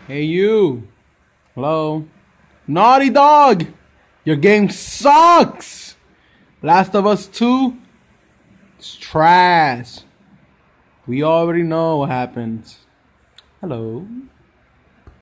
Hey you. Hello. Naughty Dog. Your game sucks. Last of Us 2. It's trash. We already know what happens. Hello.